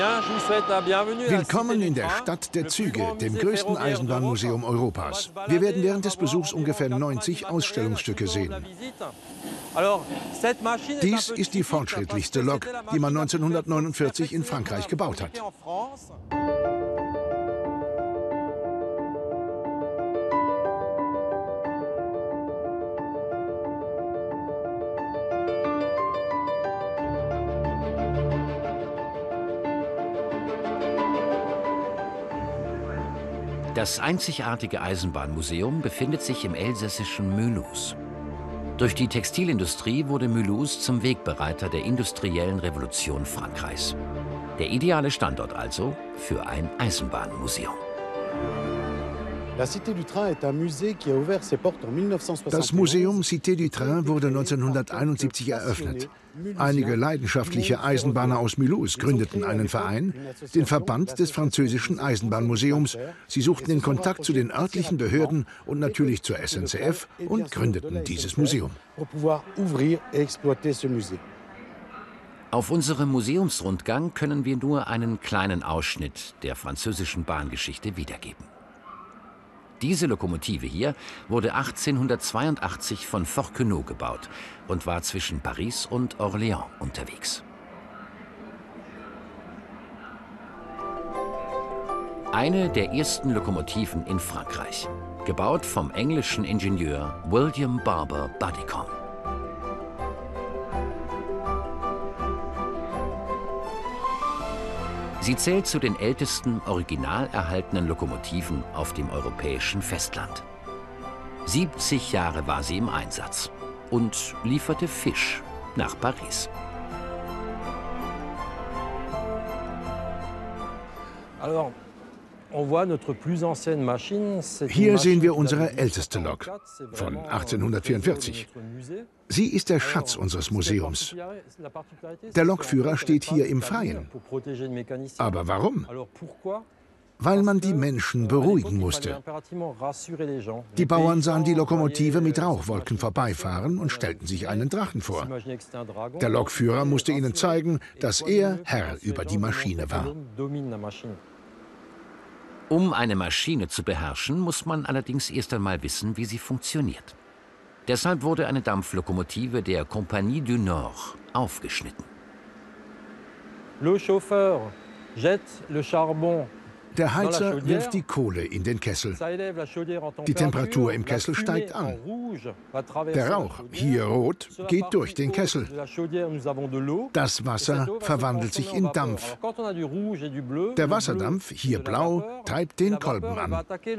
Willkommen in der Stadt der Züge, dem größten Eisenbahnmuseum Europas. Wir werden während des Besuchs ungefähr 90 Ausstellungsstücke sehen. Dies ist die fortschrittlichste Lok, die man 1949 in Frankreich gebaut hat. Das einzigartige Eisenbahnmuseum befindet sich im elsässischen Mulhouse. Durch die Textilindustrie wurde Mulhouse zum Wegbereiter der industriellen Revolution Frankreichs. Der ideale Standort also für ein Eisenbahnmuseum. Das Museum Cité du Train wurde 1971 eröffnet. Einige leidenschaftliche Eisenbahner aus Mulhouse gründeten einen Verein, den Verband des französischen Eisenbahnmuseums. Sie suchten den Kontakt zu den örtlichen Behörden und natürlich zur SNCF und gründeten dieses Museum. Auf unserem Museumsrundgang können wir nur einen kleinen Ausschnitt der französischen Bahngeschichte wiedergeben. Diese Lokomotive hier wurde 1882 von Forquenot gebaut und war zwischen Paris und Orléans unterwegs. Eine der ersten Lokomotiven in Frankreich, gebaut vom englischen Ingenieur William Barber Buddicombe. Sie zählt zu den ältesten original erhaltenen Lokomotiven auf dem europäischen Festland. 70 Jahre war sie im Einsatz und lieferte Fisch nach Paris. Hier sehen wir unsere älteste Lok von 1844. Sie ist der Schatz unseres Museums. Der Lokführer steht hier im Freien. Aber warum? Weil man die Menschen beruhigen musste. Die Bauern sahen die Lokomotive mit Rauchwolken vorbeifahren und stellten sich einen Drachen vor. Der Lokführer musste ihnen zeigen, dass er Herr über die Maschine war. Um eine Maschine zu beherrschen, muss man allerdings erst einmal wissen, wie sie funktioniert. Deshalb wurde eine Dampflokomotive der Compagnie du Nord aufgeschnitten. Der Heizer wirft die Kohle in den Kessel. Die Temperatur im Kessel steigt an. Der Rauch, hier rot, geht durch den Kessel. Das Wasser verwandelt sich in Dampf. Der Wasserdampf, hier blau, treibt den Kolben an.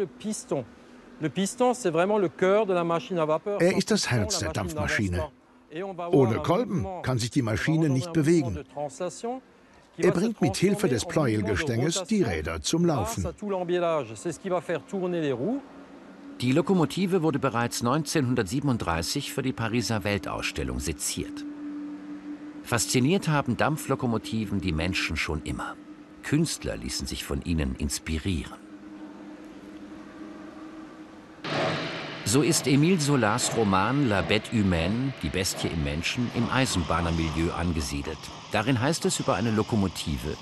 Er ist das Herz der Dampfmaschine. Ohne Kolben kann sich die Maschine nicht bewegen. Er bringt mit Hilfe des Pleuelgestänges die Räder zum Laufen. Die Lokomotive wurde bereits 1937 für die Pariser Weltausstellung seziert. Fasziniert haben Dampflokomotiven die Menschen schon immer. Künstler ließen sich von ihnen inspirieren. So ist Émile Zolas Roman La Bête humaine, die Bestie im Menschen, im Eisenbahnermilieu angesiedelt. Darin heißt es über eine Lokomotive: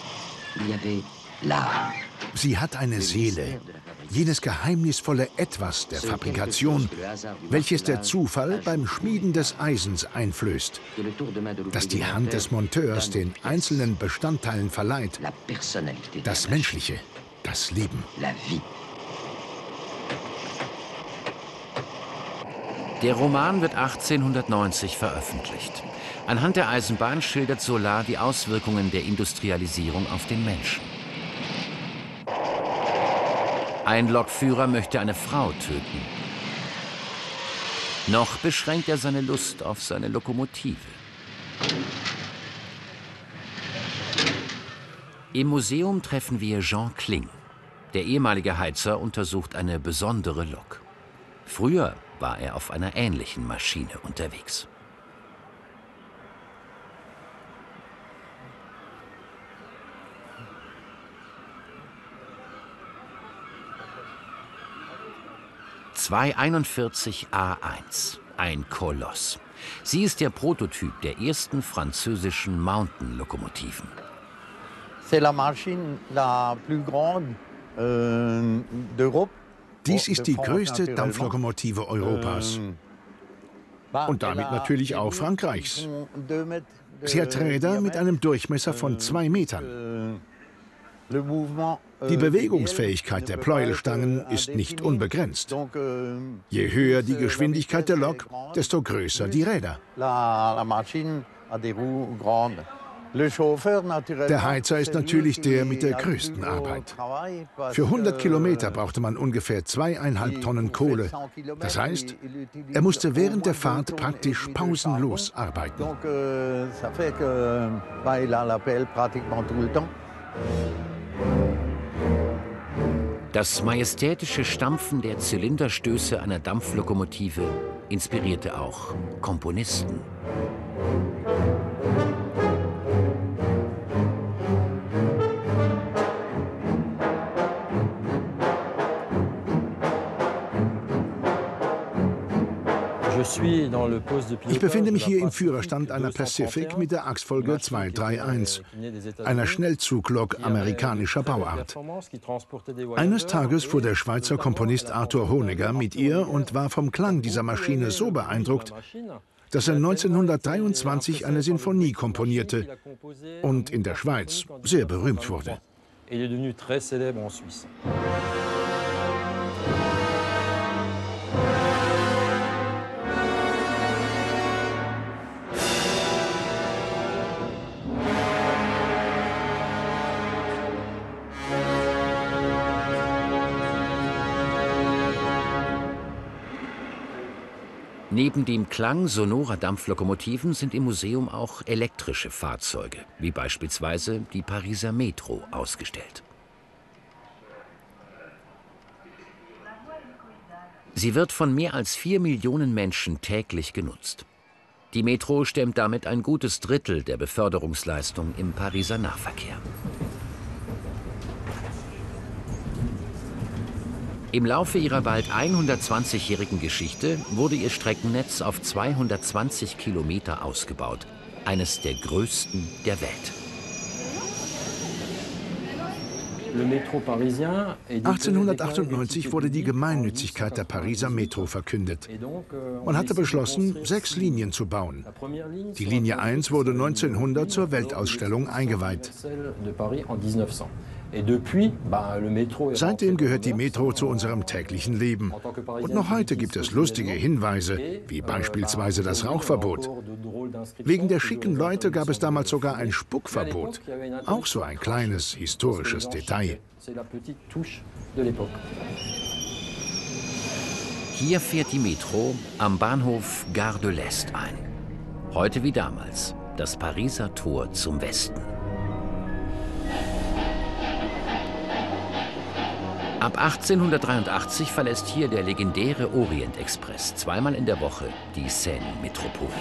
Sie hat eine Seele, jenes geheimnisvolle Etwas der Fabrikation, welches der Zufall beim Schmieden des Eisens einflößt, das die Hand des Monteurs den einzelnen Bestandteilen verleiht, das Menschliche, das Leben. Der Roman wird 1890 veröffentlicht. Anhand der Eisenbahn schildert Zola die Auswirkungen der Industrialisierung auf den Menschen. Ein Lokführer möchte eine Frau töten. Noch beschränkt er seine Lust auf seine Lokomotive. Im Museum treffen wir Jean Kling. Der ehemalige Heizer untersucht eine besondere Lok. Früher war er auf einer ähnlichen Maschine unterwegs. (241 A1), ein Koloss. Sie ist der Prototyp der ersten französischen Mountain-Lokomotiven. Dies ist die größte Dampflokomotive Europas und damit natürlich auch Frankreichs. Sie hat Räder mit einem Durchmesser von 2 Metern. Die Bewegungsfähigkeit der Pleuelstangen ist nicht unbegrenzt. Je höher die Geschwindigkeit der Lok, desto größer die Räder. Der Heizer ist natürlich der mit der größten Arbeit. Für 100 Kilometer brauchte man ungefähr 2,5 Tonnen Kohle. Das heißt, er musste während der Fahrt praktisch pausenlos arbeiten. Das majestätische Stampfen der Zylinderstöße einer Dampflokomotive inspirierte auch Komponisten. Ich befinde mich hier im Führerstand einer Pacific mit der Achsfolge 231, einer Schnellzuglok amerikanischer Bauart. Eines Tages fuhr der Schweizer Komponist Arthur Honegger mit ihr und war vom Klang dieser Maschine so beeindruckt, dass er 1923 eine Sinfonie komponierte und in der Schweiz sehr berühmt wurde. Neben dem Klang sonorer Dampflokomotiven sind im Museum auch elektrische Fahrzeuge, wie beispielsweise die Pariser Metro, ausgestellt. Sie wird von mehr als 4 Millionen Menschen täglich genutzt. Die Metro stemmt damit ein gutes Drittel der Beförderungsleistung im Pariser Nahverkehr. Im Laufe ihrer bald 120-jährigen Geschichte wurde ihr Streckennetz auf 220 Kilometer ausgebaut, eines der größten der Welt. 1898 wurde die Gemeinnützigkeit der Pariser Metro verkündet. Man hatte beschlossen, 6 Linien zu bauen. Die Linie 1 wurde 1900 zur Weltausstellung eingeweiht. Seitdem gehört die Metro zu unserem täglichen Leben. Und noch heute gibt es lustige Hinweise, wie beispielsweise das Rauchverbot. Wegen der schicken Leute gab es damals sogar ein Spuckverbot. Auch so ein kleines historisches Detail. Hier fährt die Metro am Bahnhof Gare de l'Est ein. Heute wie damals das Pariser Tor zum Westen. Ab 1883 verlässt hier der legendäre Orient-Express zweimal in der Woche die Seine-Metropole.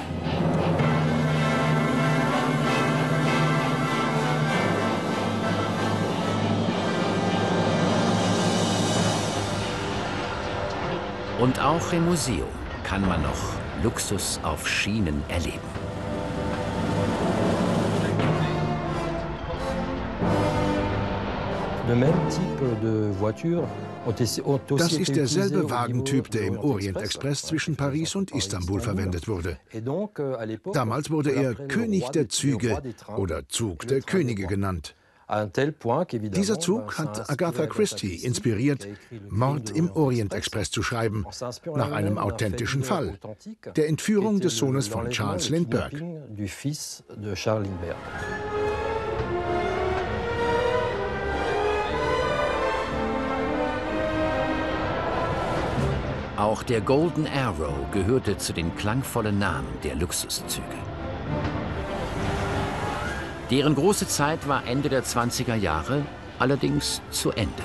Und auch im Museum kann man noch Luxus auf Schienen erleben. Das ist derselbe Wagentyp, der im Orient-Express zwischen Paris und Istanbul verwendet wurde. Damals wurde er König der Züge oder Zug der Könige genannt. Dieser Zug hat Agatha Christie inspiriert, Mord im Orient-Express zu schreiben, nach einem authentischen Fall, der Entführung des Sohnes von Charles Lindbergh. Auch der Golden Arrow gehörte zu den klangvollen Namen der Luxuszüge. Deren große Zeit war Ende der 20er Jahre, allerdings zu Ende.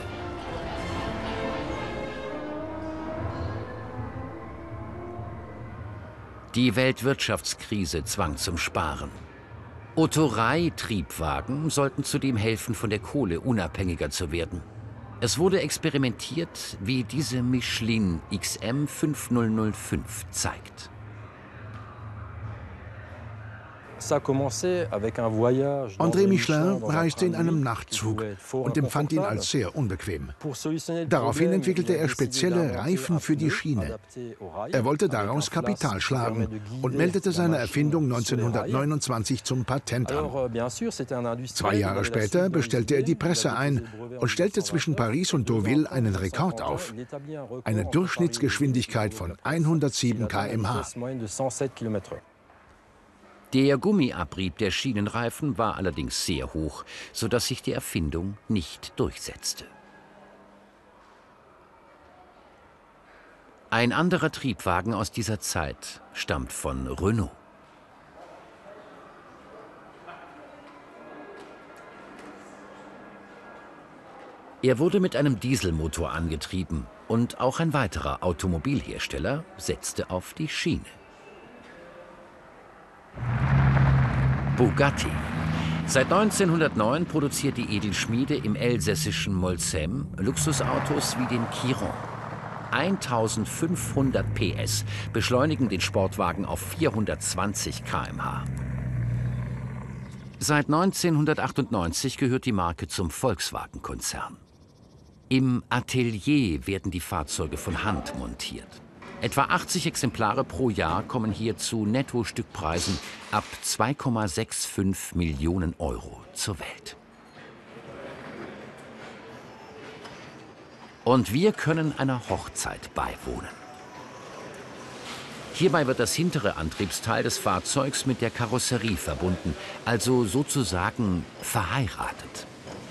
Die Weltwirtschaftskrise zwang zum Sparen. Otto-Rey-Triebwagen sollten zudem helfen, von der Kohle unabhängiger zu werden. Es wurde experimentiert, wie diese Michelin XM 5005 zeigt. André Michelin reiste in einem Nachtzug und empfand ihn als sehr unbequem. Daraufhin entwickelte er spezielle Reifen für die Schiene. Er wollte daraus Kapital schlagen und meldete seine Erfindung 1929 zum Patent an. 2 Jahre später bestellte er die Presse ein und stellte zwischen Paris und Deauville einen Rekord auf: eine Durchschnittsgeschwindigkeit von 107 km/h. Der Gummiabrieb der Schienenreifen war allerdings sehr hoch, sodass sich die Erfindung nicht durchsetzte. Ein anderer Triebwagen aus dieser Zeit stammt von Renault. Er wurde mit einem Dieselmotor angetrieben und auch ein weiterer Automobilhersteller setzte auf die Schiene. Bugatti. Seit 1909 produziert die Edelschmiede im elsässischen Molsheim Luxusautos wie den Chiron. 1500 PS beschleunigen den Sportwagen auf 420 km/h. Seit 1998 gehört die Marke zum Volkswagen-Konzern. Im Atelier werden die Fahrzeuge von Hand montiert. Etwa 80 Exemplare pro Jahr kommen hier zu Netto-Stückpreisen ab 2,65 Millionen Euro zur Welt. Und wir können einer Hochzeit beiwohnen. Hierbei wird das hintere Antriebsteil des Fahrzeugs mit der Karosserie verbunden, also sozusagen verheiratet.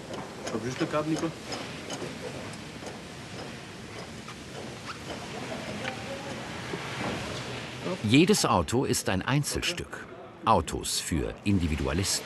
Jedes Auto ist ein Einzelstück. Autos für Individualisten.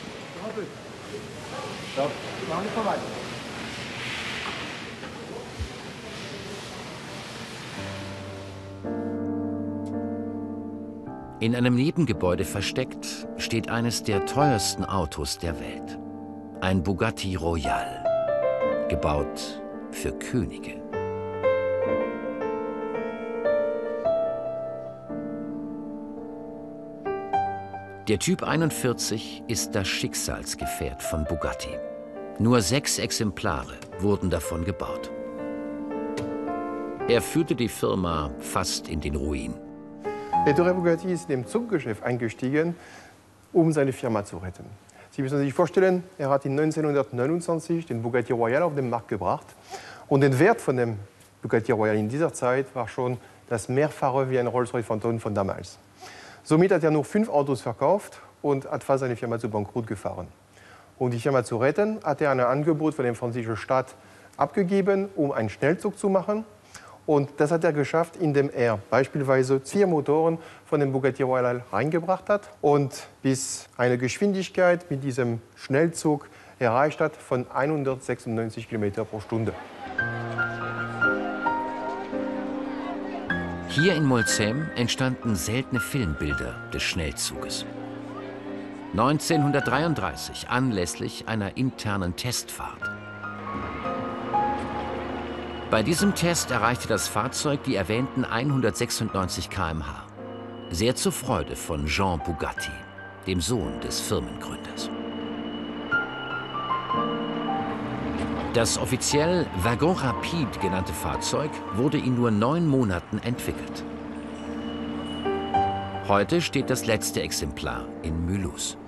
In einem Nebengebäude versteckt steht eines der teuersten Autos der Welt. Ein Bugatti Royal, gebaut für Könige. Der Typ 41 ist das Schicksalsgefährt von Bugatti. Nur 6 Exemplare wurden davon gebaut. Er führte die Firma fast in den Ruin. Ettore Bugatti ist in dem Zuggeschäft eingestiegen, um seine Firma zu retten. Sie müssen sich vorstellen, er hat in 1929 den Bugatti Royal auf den Markt gebracht. Und der Wert von dem Bugatti Royal in dieser Zeit war schon das Mehrfache wie ein Rolls-Royce Phantom von damals. Somit hat er nur 5 Autos verkauft und hat fast seine Firma zu Bankrott gefahren. Um die Firma zu retten, hat er ein Angebot von der französischen Staat abgegeben, um einen Schnellzug zu machen. Und das hat er geschafft, indem er beispielsweise 4 Motoren von dem Bugatti Royal reingebracht hat und bis eine Geschwindigkeit mit diesem Schnellzug erreicht hat von 196 km pro Stunde. Hier in Molsheim entstanden seltene Filmbilder des Schnellzuges. 1933 anlässlich einer internen Testfahrt. Bei diesem Test erreichte das Fahrzeug die erwähnten 196 km/h. Sehr zur Freude von Jean Bugatti, dem Sohn des Firmengründers. Das offiziell Wagon Rapide genannte Fahrzeug wurde in nur 9 Monaten entwickelt. Heute steht das letzte Exemplar in Mulhouse.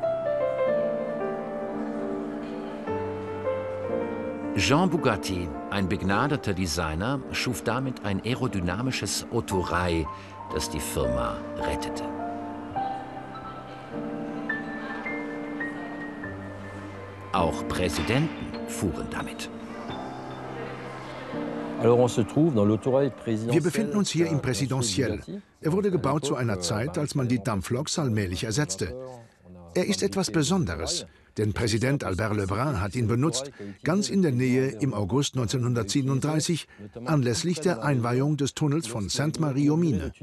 Jean Bugatti, ein begnadeter Designer, schuf damit ein aerodynamisches Autorail, das die Firma rettete. Auch Präsidenten fuhren damit. Wir befinden uns hier im Présidentiel. Er wurde gebaut zu einer Zeit, als man die Dampfloks allmählich ersetzte. Er ist etwas Besonderes, denn Präsident Albert Lebrun hat ihn benutzt, ganz in der Nähe im August 1937, anlässlich der Einweihung des Tunnels von Sainte-Marie-aux-Mines.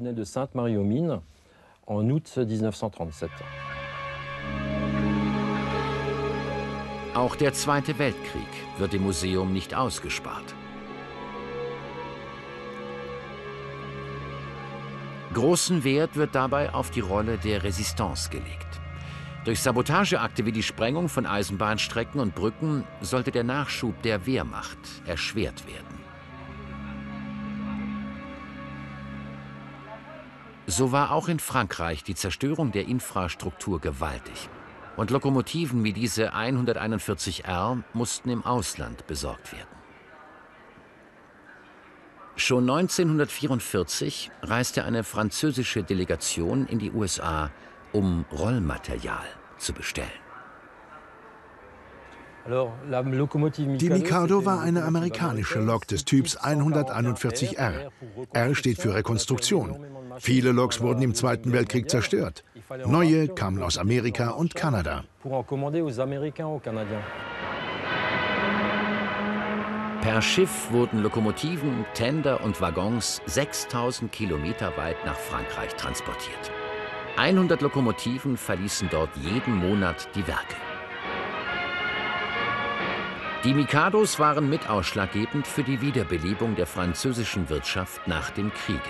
Auch der Zweite Weltkrieg wird im Museum nicht ausgespart. Großen Wert wird dabei auf die Rolle der Resistance gelegt. Durch Sabotageakte wie die Sprengung von Eisenbahnstrecken und Brücken sollte der Nachschub der Wehrmacht erschwert werden. So war auch in Frankreich die Zerstörung der Infrastruktur gewaltig. Und Lokomotiven wie diese 141R mussten im Ausland besorgt werden. Schon 1944 reiste eine französische Delegation in die USA, um Rollmaterial zu bestellen. Die Mikado war eine amerikanische Lok des Typs 141R. R steht für Rekonstruktion. Viele Loks wurden im Zweiten Weltkrieg zerstört. Neue kamen aus Amerika und Kanada. Per Schiff wurden Lokomotiven, Tender und Waggons 6000 Kilometer weit nach Frankreich transportiert. 100 Lokomotiven verließen dort jeden Monat die Werke. Die Mikados waren mit ausschlaggebend für die Wiederbelebung der französischen Wirtschaft nach dem Kriege.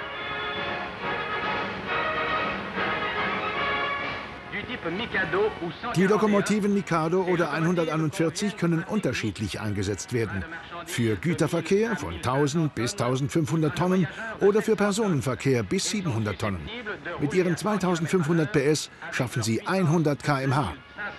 Die Lokomotiven Mikado oder 141 können unterschiedlich eingesetzt werden. Für Güterverkehr von 1000 bis 1500 Tonnen oder für Personenverkehr bis 700 Tonnen. Mit ihren 2500 PS schaffen sie 100 km/h.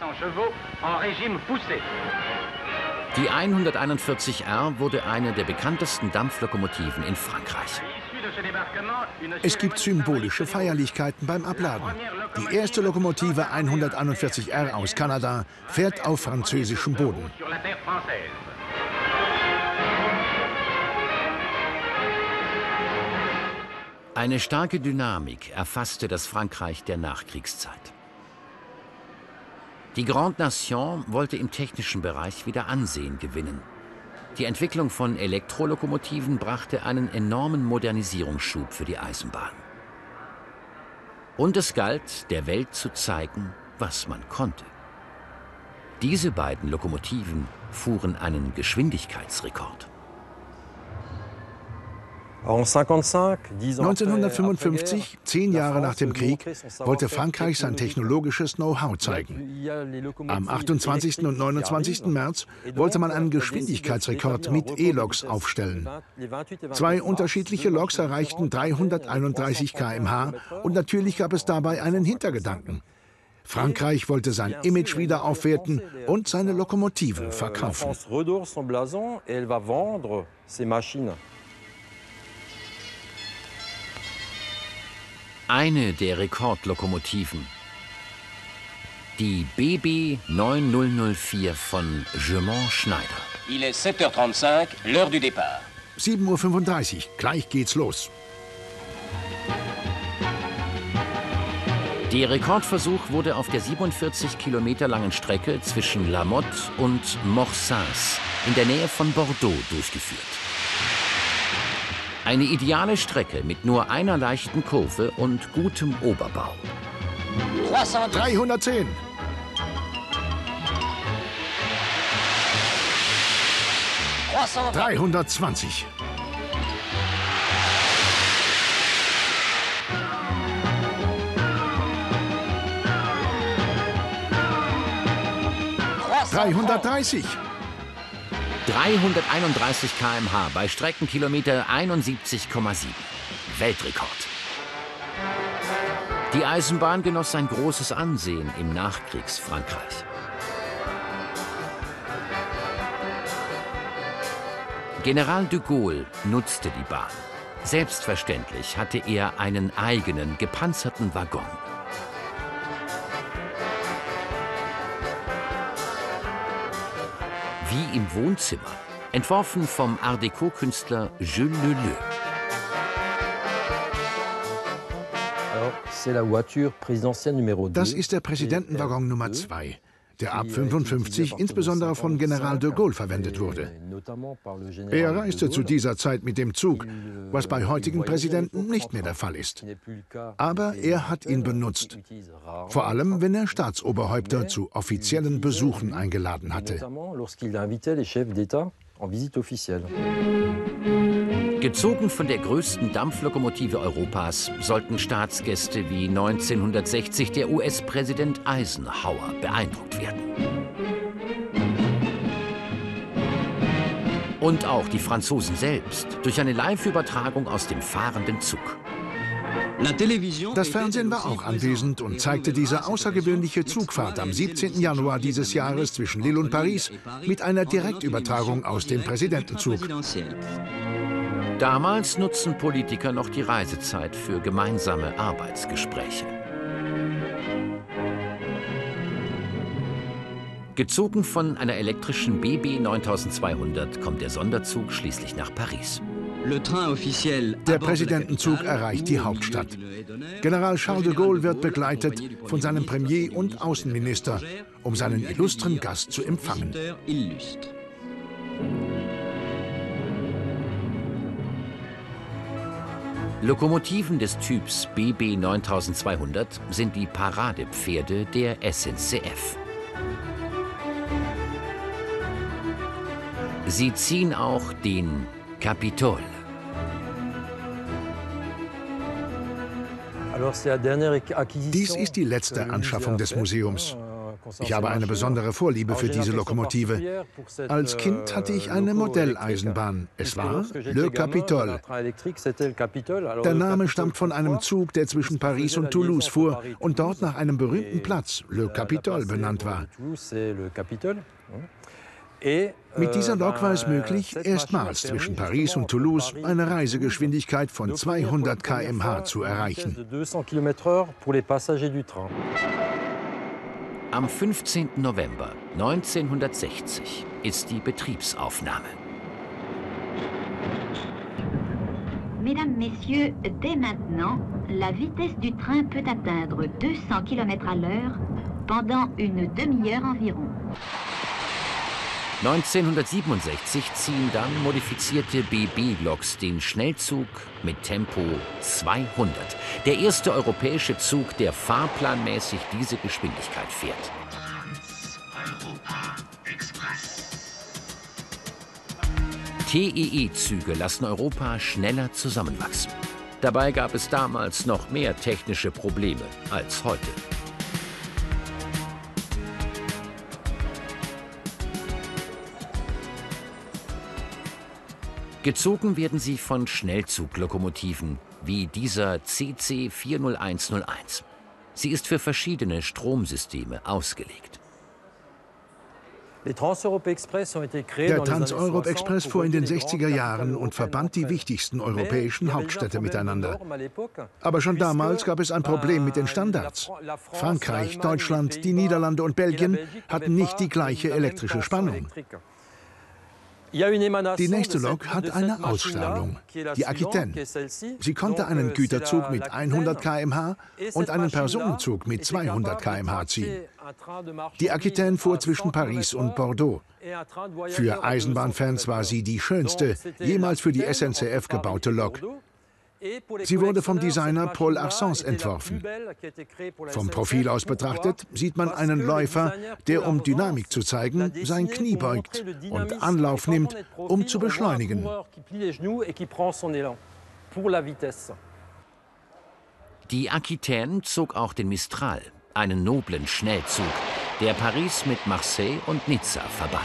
Die 141R wurde eine der bekanntesten Dampflokomotiven in Frankreich. Es gibt symbolische Feierlichkeiten beim Abladen. Die erste Lokomotive 141R aus Kanada fährt auf französischem Boden. Eine starke Dynamik erfasste das Frankreich der Nachkriegszeit. Die Grande Nation wollte im technischen Bereich wieder Ansehen gewinnen. Die Entwicklung von Elektrolokomotiven brachte einen enormen Modernisierungsschub für die Eisenbahn. Und es galt, der Welt zu zeigen, was man konnte. Diese beiden Lokomotiven fuhren einen Geschwindigkeitsrekord. 1955, 10 Jahre nach dem Krieg, wollte Frankreich sein technologisches Know-how zeigen. Am 28. und 29. März wollte man einen Geschwindigkeitsrekord mit E-Loks aufstellen. 2 unterschiedliche Loks erreichten 331 km/h und natürlich gab es dabei einen Hintergedanken. Frankreich wollte sein Image wieder aufwerten und seine Lokomotiven verkaufen. Eine der Rekordlokomotiven, die BB 9004 von Gemont Schneider. Il est 7h35, l'heure du départ. 7:35 Uhr, gleich geht's los. Der Rekordversuch wurde auf der 47 Kilometer langen Strecke zwischen La Motte und Morsins in der Nähe von Bordeaux durchgeführt. Eine ideale Strecke mit nur einer leichten Kurve und gutem Oberbau. 310. 320. 330. 331 km/h bei Streckenkilometer 71,7. Weltrekord. Die Eisenbahn genoss ein großes Ansehen im Nachkriegsfrankreich. General de Gaulle nutzte die Bahn. Selbstverständlich hatte er einen eigenen gepanzerten Waggon. Wie im Wohnzimmer, entworfen vom Art Deco-Künstler Jules Leleu. Das ist der Präsidentenwaggon Nummer 2, der ab 1955 insbesondere von General de Gaulle verwendet wurde. Er reiste zu dieser Zeit mit dem Zug, was bei heutigen Präsidenten nicht mehr der Fall ist. Aber er hat ihn benutzt, vor allem wenn er Staatsoberhäupter zu offiziellen Besuchen eingeladen hatte. Gezogen von der größten Dampflokomotive Europas sollten Staatsgäste wie 1960 der US-Präsident Eisenhower beeindruckt werden. Und auch die Franzosen selbst durch eine Live-Übertragung aus dem fahrenden Zug. Das Fernsehen war auch anwesend und zeigte diese außergewöhnliche Zugfahrt am 17. Januar dieses Jahres zwischen Lille und Paris mit einer Direktübertragung aus dem Präsidentenzug. Damals nutzen Politiker noch die Reisezeit für gemeinsame Arbeitsgespräche. Gezogen von einer elektrischen BB 9200 kommt der Sonderzug schließlich nach Paris. Der Präsidentenzug erreicht die Hauptstadt. General Charles de Gaulle wird begleitet von seinem Premier und Außenminister, um seinen illustren Gast zu empfangen. Lokomotiven des Typs BB 9200 sind die Paradepferde der SNCF. Sie ziehen auch den Capitole. Dies ist die letzte Anschaffung des Museums. Ich habe eine besondere Vorliebe für diese Lokomotive. Als Kind hatte ich eine Modelleisenbahn. Es war Le Capitole. Der Name stammt von einem Zug, der zwischen Paris und Toulouse fuhr und dort nach einem berühmten Platz, Le Capitole, benannt war. Mit dieser Lok war es möglich, erstmals zwischen Paris und Toulouse eine Reisegeschwindigkeit von 200 km/h zu erreichen. Am 15. November 1960 ist die Betriebsaufnahme. Mesdames, Messieurs, dès maintenant, la vitesse du train peut atteindre 200 km à l'heure pendant une demi-heure environ. 1967 ziehen dann modifizierte BB-Loks den Schnellzug mit Tempo 200. Der erste europäische Zug, der fahrplanmäßig diese Geschwindigkeit fährt. TEE-Züge lassen Europa schneller zusammenwachsen. Dabei gab es damals noch mehr technische Probleme als heute. Gezogen werden sie von Schnellzuglokomotiven wie dieser CC 40101. Sie ist für verschiedene Stromsysteme ausgelegt. Der Trans-Europe-Express fuhr in den 60er Jahren und verband die wichtigsten europäischen Hauptstädte miteinander. Aber schon damals gab es ein Problem mit den Standards. Frankreich, Deutschland, die Niederlande und Belgien hatten nicht die gleiche elektrische Spannung. Die nächste Lok hat eine Ausstrahlung, die Aquitaine. Sie konnte einen Güterzug mit 100 km/h und einen Personenzug mit 200 km/h ziehen. Die Aquitaine fuhr zwischen Paris und Bordeaux. Für Eisenbahnfans war sie die schönste, jemals für die SNCF gebaute Lok. Sie wurde vom Designer Paul Arsens entworfen. Vom Profil aus betrachtet sieht man einen Läufer, der, um Dynamik zu zeigen, sein Knie beugt und Anlauf nimmt, um zu beschleunigen. Die Aquitaine zog auch den Mistral, einen noblen Schnellzug, der Paris mit Marseille und Nizza verband.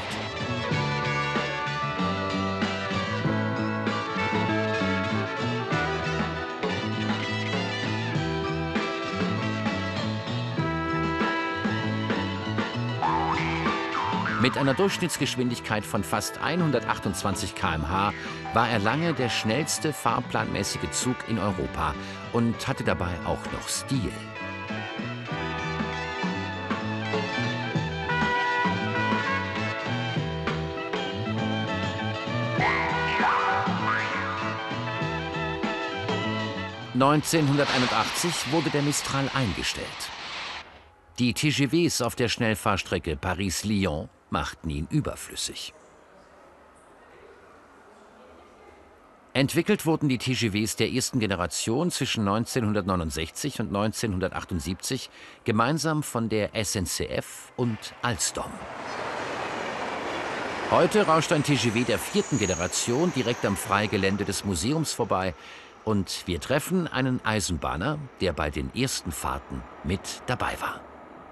Mit einer Durchschnittsgeschwindigkeit von fast 128 km/h war er lange der schnellste fahrplanmäßige Zug in Europa und hatte dabei auch noch Stil. (1981) wurde der Mistral eingestellt. Die TGVs auf der Schnellfahrstrecke Paris-Lyon machten ihn überflüssig. Entwickelt wurden die TGVs der ersten Generation zwischen 1969 und 1978 gemeinsam von der SNCF und Alstom. Heute rauscht ein TGV der 4. Generation direkt am Freigelände des Museums vorbei. Und wir treffen einen Eisenbahner, der bei den ersten Fahrten mit dabei war.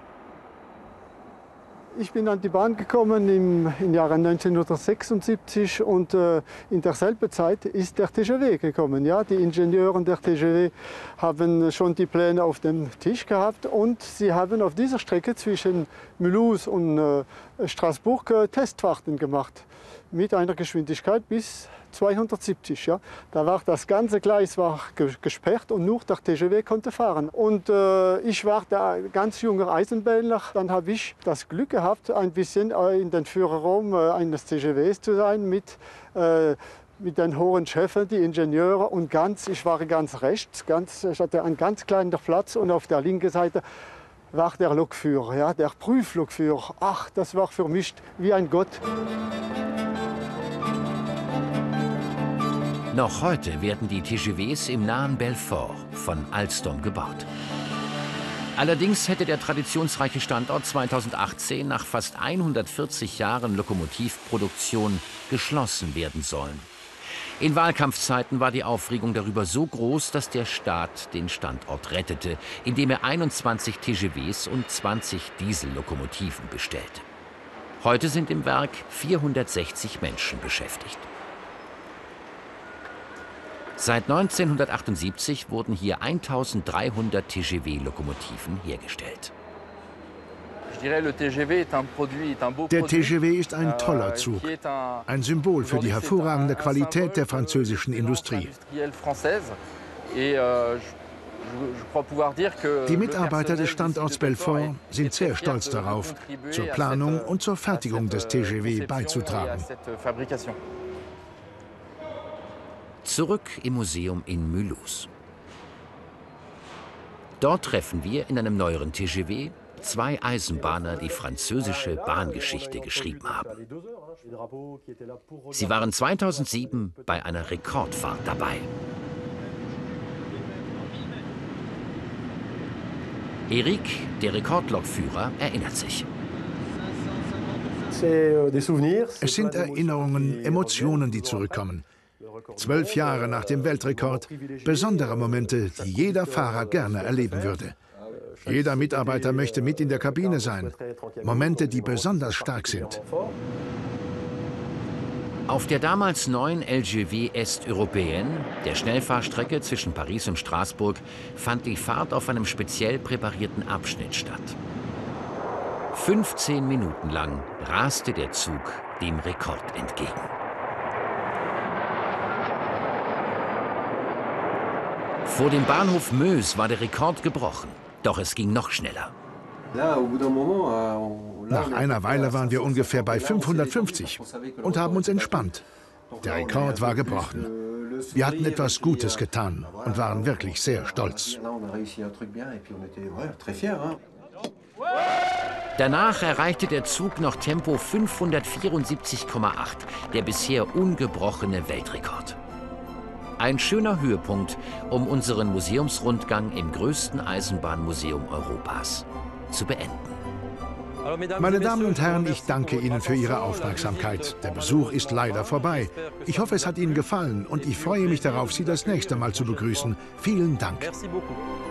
Ich bin an die Bahn gekommen im Jahre 1976 und in derselben Zeit ist der TGV gekommen. Ja, die Ingenieure der TGV haben schon die Pläne auf dem Tisch gehabt und sie haben auf dieser Strecke zwischen Mulhouse und Straßburg Testfahrten gemacht mit einer Geschwindigkeit bis 270. Ja. Da war das ganze Gleis war gesperrt und nur der TGV konnte fahren. Und ich war da ganz junger Eisenbahner. Dann habe ich das Glück gehabt, ein bisschen in den Führerraum eines TGVs zu sein mit den hohen Chefen, die Ingenieure und ich war ganz rechts. Ich hatte einen ganz kleinen Platz und auf der linken Seite war der Lokführer, ja, der Prüflokführer. Ach, das war für mich wie ein Gott. Noch heute werden die TGVs im nahen Belfort von Alstom gebaut. Allerdings hätte der traditionsreiche Standort 2018 nach fast 140 Jahren Lokomotivproduktion geschlossen werden sollen. In Wahlkampfzeiten war die Aufregung darüber so groß, dass der Staat den Standort rettete, indem er 21 TGVs und 20 Diesellokomotiven bestellte. Heute sind im Werk 460 Menschen beschäftigt. Seit 1978 wurden hier 1300 TGV-Lokomotiven hergestellt. Der TGV ist ein toller Zug, ein Symbol für die hervorragende Qualität der französischen Industrie. Die Mitarbeiter des Standorts Belfort sind sehr stolz darauf, zur Planung und zur Fertigung des TGV beizutragen. Zurück im Museum in Mulhouse. Dort treffen wir in einem neueren TGV zwei Eisenbahner, die französische Bahngeschichte geschrieben haben. Sie waren 2007 bei einer Rekordfahrt dabei. Eric, der Rekordlokführer, erinnert sich. Es sind Erinnerungen, Emotionen, die zurückkommen. 12 Jahre nach dem Weltrekord, besondere Momente, die jeder Fahrer gerne erleben würde. Jeder Mitarbeiter möchte mit in der Kabine sein. Momente, die besonders stark sind. Auf der damals neuen LGV Est Européenne, der Schnellfahrstrecke zwischen Paris und Straßburg, fand die Fahrt auf einem speziell präparierten Abschnitt statt. 15 Minuten lang raste der Zug dem Rekord entgegen. Vor dem Bahnhof Meuse war der Rekord gebrochen, doch es ging noch schneller. Nach einer Weile waren wir ungefähr bei 550 und haben uns entspannt. Der Rekord war gebrochen. Wir hatten etwas Gutes getan und waren wirklich sehr stolz. Danach erreichte der Zug noch Tempo 574,8, der bisher ungebrochene Weltrekord. Ein schöner Höhepunkt, um unseren Museumsrundgang im größten Eisenbahnmuseum Europas zu beenden. Meine Damen und Herren, ich danke Ihnen für Ihre Aufmerksamkeit. Der Besuch ist leider vorbei. Ich hoffe, es hat Ihnen gefallen und ich freue mich darauf, Sie das nächste Mal zu begrüßen. Vielen Dank.